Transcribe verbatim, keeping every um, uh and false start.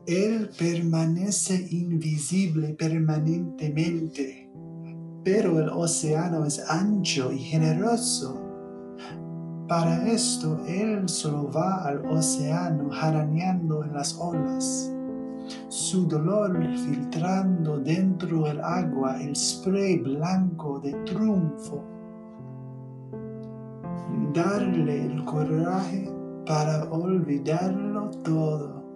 Él permanece invisible permanentemente, pero el océano es ancho y generoso. Para esto, Él solo va al océano jaraneando en las olas, su dolor filtrando dentro del agua el spray blanco de triunfo. Darle el coraje para olvidarlo todo.